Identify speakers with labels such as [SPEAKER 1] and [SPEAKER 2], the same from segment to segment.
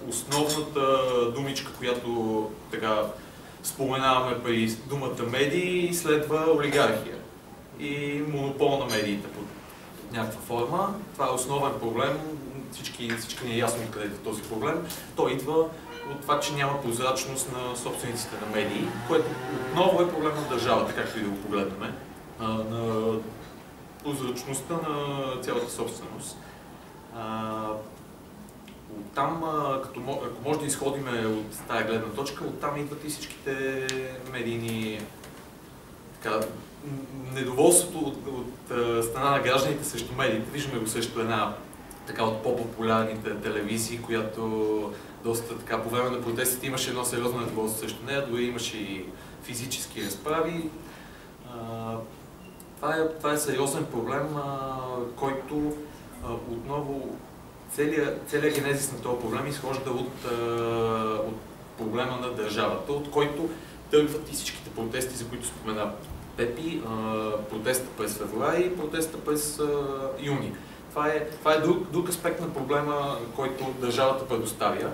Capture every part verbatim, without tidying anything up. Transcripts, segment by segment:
[SPEAKER 1] основната думичка, която така споменаваме при думата медии, следва олигархия и монопол на медиите под някаква форма. Това е основен проблем. Всички, всички ни е ясно откъде е този проблем. Той идва от това, че няма прозрачност на собствениците на медии, което отново е проблем на държавата, както и да го погледнем, на прозрачността на цялата собственост. Оттам, като, ако може да изходим от тази гледна точка, оттам идват и всичките медийни така, недоволството от, от страна на гражданите срещу медиите. Виждаме го също една така от по-популярните телевизии, която доста така по време на протестите имаше едно сериозно недоволство срещу нея, дори имаше и физически разправи. Това е, това е сериозен проблем, който отново целият, целият генезис на този проблем изхожда от, от проблема на държавата, от който тръгват и всичките протести, за които спомена Пепи, протеста през февруари и протеста през юни. Това е, това е друг, друг аспект на проблема, който държавата предоставя.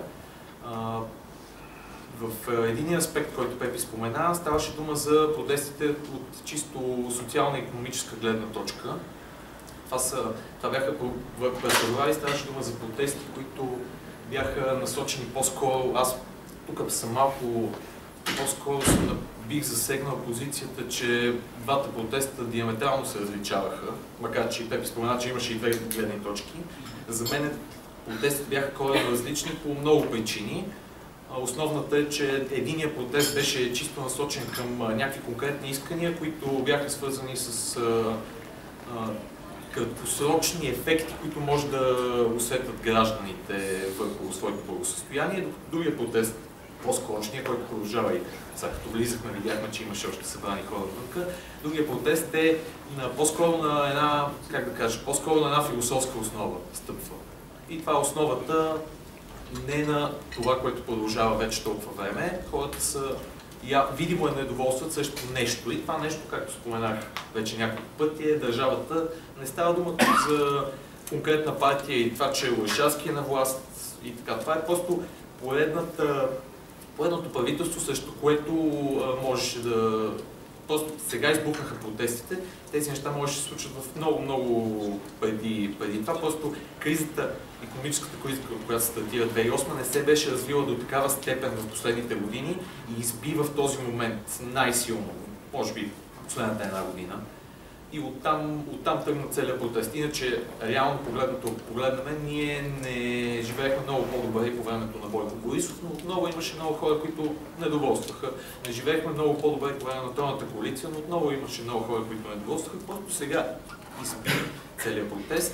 [SPEAKER 1] В един аспект, който Пепи спомена, ставаше дума за протестите от чисто социална-икономическа гледна точка. Това, са, това бяха през февруари, ставаше дума за протести, които бяха насочени по-скоро. Аз тук съм малко по-скоро бих засегнал позицията, че двата протеста диаметрално се различаваха, макар че Пепи спомена, че имаше и две гледни точки. За мен протестите бяха коренно различни по много причини. Основната е, че единият протест беше чисто насочен към някакви конкретни искания, които бяха свързани с а, а, краткосрочни ефекти, които може да усетят гражданите върху своето благосъстояние. Другия протест, по-скорошния, който продължава и сега като влизахме, видяхме, че имаше още събрани хора вънка. Другия протест е по-скоро на една, как да кажа, по-скоро на една философска основа стъпва. И това е основата не на това, което продължава вече толкова време. Хората са я, видимо е недоволстват срещу нещо. И това нещо, както споменах вече няколко пъти, е държавата. Не става дума за конкретна партия и това, че Орешарски е на власт и така. Това е просто поредната, поредното правителство, срещу което а, можеше да... Просто сега избухнаха протестите. Тези неща можеше да се случат в много-много преди, преди това. Просто кризата, икономическата криза, която стартира две хиляди и осма, не се беше развила до такава степен в последните години и изби в този момент най-силно, може би последната една година. И оттам, оттам тръгна целият протест. Иначе, реално погледнато, погледнаме, ние не живеехме много по-добре по времето на Бойко Борисов, но отново имаше много хора, които недоволстваха. Не живеехме много по-добре по време на Тройната коалиция, но отново имаше много хора, които недоволстваха. Просто сега изби целият протест.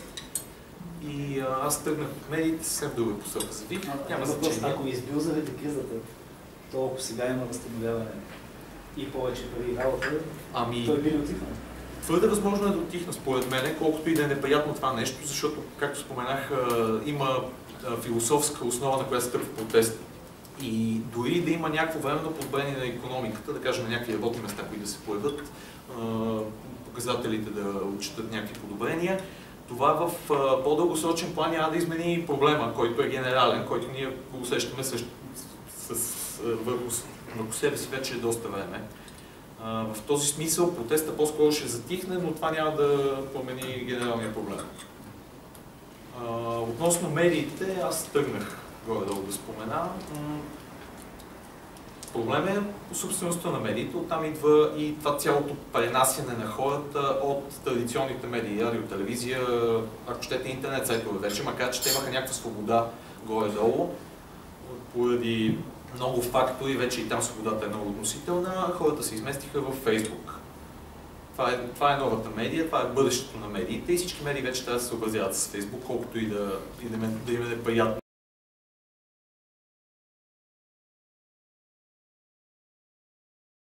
[SPEAKER 1] И а, аз тръгнах от медиите съвсем в друга посока за Вик. Няма значение.
[SPEAKER 2] Ако избил заради кризата, то ако сега има възстановяване и повече преди работа,
[SPEAKER 1] ами...
[SPEAKER 2] той би ли отихнал?
[SPEAKER 1] Твърде възможно е да отихна, според мен, колкото и да е неприятно това нещо, защото, както споменах, има философска основа, на която стъпва протест. И дори да има някакво временно подобрение на икономиката, да кажем някакви работни места, които да се появят, показателите да отчитат някакви подобрения, това в по-дългосрочен план няма да измени проблема, който е генерален, който ние го усещаме с, с, с, върху, върху себе си вече е доста време. В този смисъл протеста по-скоро ще затихне, но това няма да промени генералния проблем. Относно медиите, аз тръгнах горе-долу да спомена. Проблем е по собствеността на медиите, оттам идва и това цялото пренасяне на хората от традиционните медии, радио, телевизия, ако щете интернет сайтове вече, макар че те имаха някаква свобода горе-долу, поради много фактори, вече и там свободата е много относителна, хората се изместиха във Фейсбук. Това е, това е новата медия, това е бъдещето на медиите и всички медии вече трябва да се съобразяват с Фейсбук, колкото и да, и да, да им е неприятно.